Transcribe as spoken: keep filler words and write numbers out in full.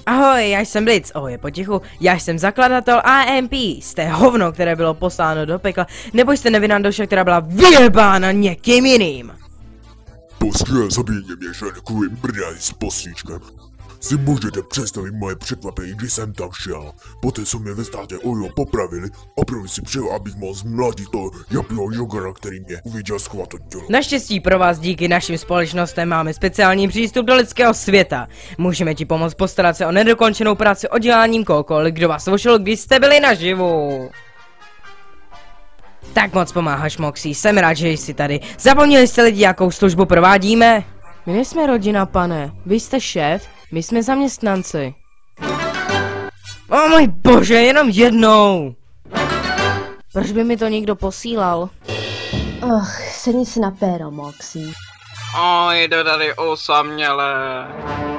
Ahoj, já jsem Blitz, ohoj, potichu, já jsem zakladatel A M P, jste hovno, které bylo posláno do pekla, nebo jste nevinná duše, která byla vyjebána někým jiným. Po skvělé zabíjení mě šel kvůli mrdání s posíčkem. Si můžete představit moje překvapení, když jsem tam šel. Poté, co mě ve státě Ojo popravili, opravdu si přijel, abych mohl zmladit toho japího jogara, který mě uviděl schvatat tělo. Naštěstí pro vás díky našim společnostem máme speciální přístup do lidského světa. Můžeme ti pomoct postarat se o nedokončenou práci odděláním kohokoliv, kdo vás vošel, když jste byli naživu. Tak moc pomáháš, Moxie, jsem rád, že jsi tady. Zapomněli jste lidi, jakou službu provádíme? My nejsme rodina, pane, vy jste šéf, my jsme zaměstnanci. O můj bože, jenom jednou! Proč by mi to někdo posílal? Och, sedni si na péro, Moxie. O, jde tady osamělé.